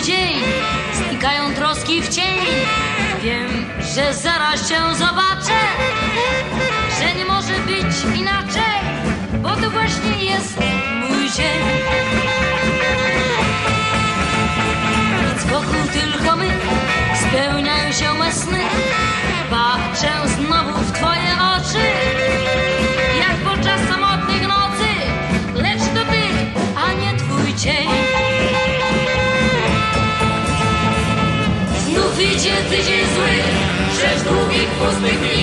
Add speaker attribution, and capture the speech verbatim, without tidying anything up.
Speaker 1: dzień, znikają troski w cień. Wiem, że zaraz cię zobaczę, że nie może być inaczej, bo to właśnie jest mój dzień. Nic wokół tylko my, spełniają się me sny. Patrzę znowu w twoje oczy, jak podczas samotnych nocy, lecz to ty, a nie twój cień. Znów idzie tydzień zły, sześć długich, pustych dni.